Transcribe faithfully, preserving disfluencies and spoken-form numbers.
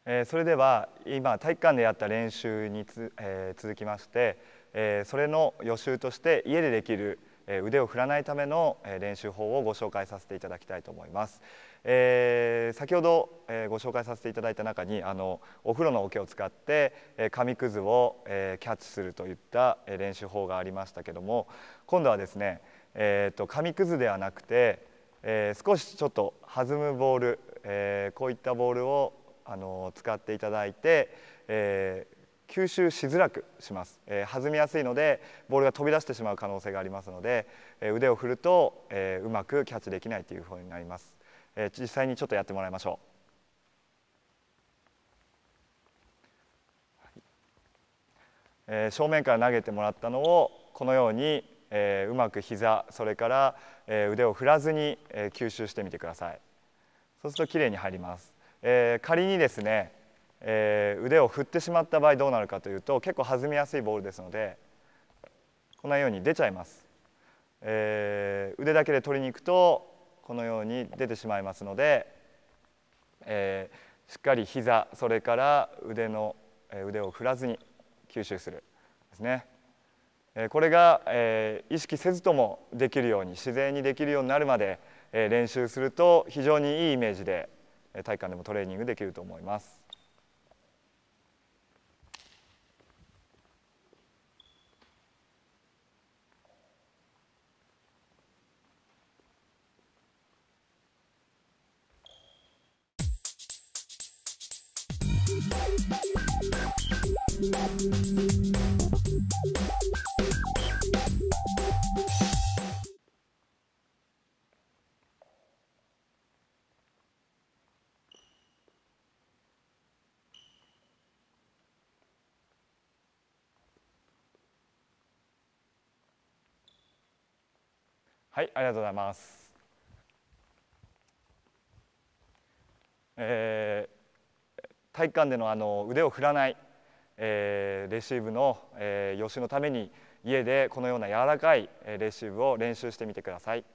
えー、それでは今体育館でやった練習につ、えー、続きまして、えー、それの予習として家でできる、えー、腕を振らないための、えー、練習法をご紹介させていただきたいと思います。えー、先ほど、えー、ご紹介させていただいた中にあのお風呂の桶を使って、えー、紙くずを、えー、キャッチするといった、えー、練習法がありましたけども、今度はですね、えー、と紙くずではなくて、えー、少しちょっと弾むボール、えー、こういったボールをあの使っていただいて、えー、吸収しづらくします、えー、弾みやすいのでボールが飛び出してしまう可能性がありますので、えー、腕を振ると、えー、うまくキャッチできないというふうになります、えー、実際にちょっとやってもらいましょう、えー、正面から投げてもらったのをこのように、えー、うまく膝それから、えー、腕を振らずに、えー、吸収してみてください。そうするときれいに入ります。えー、仮にですね、えー、腕を振ってしまった場合どうなるかというと結構弾みやすいボールですのでこのように出ちゃいます、えー、腕だけで取りに行くとこのように出てしまいますので、えー、しっかり膝それから腕の、えー、腕を振らずに吸収するですね。これが、えー、意識せずともできるように自然にできるようになるまで、えー、練習すると非常にいいイメージで体育館でもトレーニングできると思います。はい、ありがとうございます。えー、体育館でのあの腕を振らない、えー、レシーブの、えー、予習のために家でこのような柔らかいレシーブを練習してみてください。